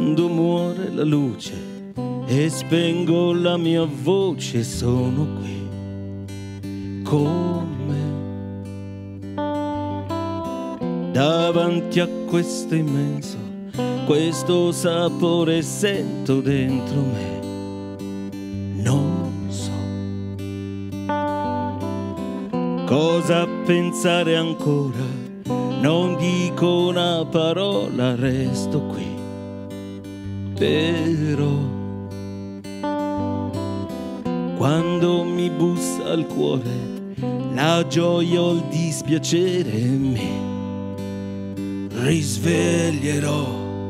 Quando muore la luce e spengo la mia voce, sono qui con me, davanti a questo immenso, questo sapore sento dentro me. Non so cosa pensare ancora, non dico una parola, resto qui. Però quando mi bussa al cuore la gioia o il dispiacere, mi risveglierò.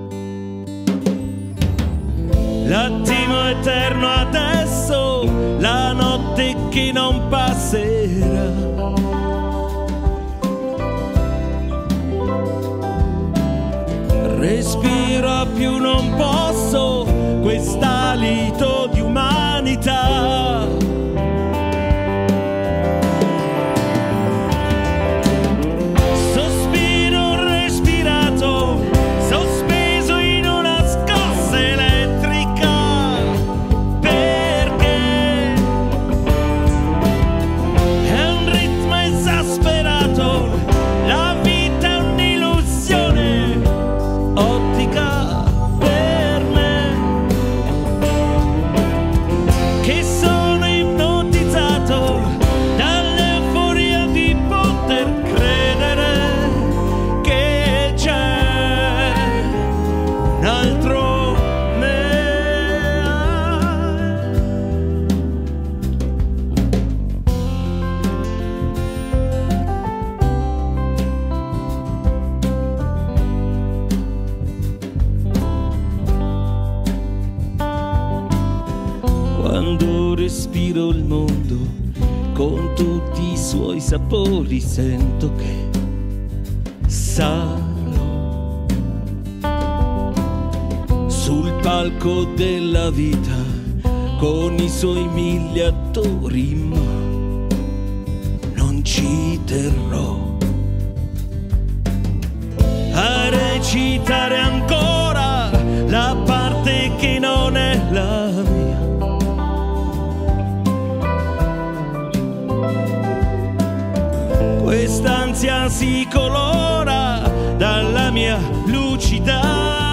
L'attimo eterno adesso, la notte che non passerà. Respiro più non posso quest'alito di umanità. Sospiro respirato, sospeso in una scossa elettrica, perché è un ritmo esasperato, la vita è un'illusione ottica per me, che sono ipnotizzato dall'euforia di poter credere che c'è un altro me. Quando respiro il mondo con tutti i suoi sapori, sento che sarò sul palco della vita con i suoi 1000 attori, ma non ci terrò a recitare ancora la parte che non è la mia. Quest'ansia si colora dalla mia lucidità.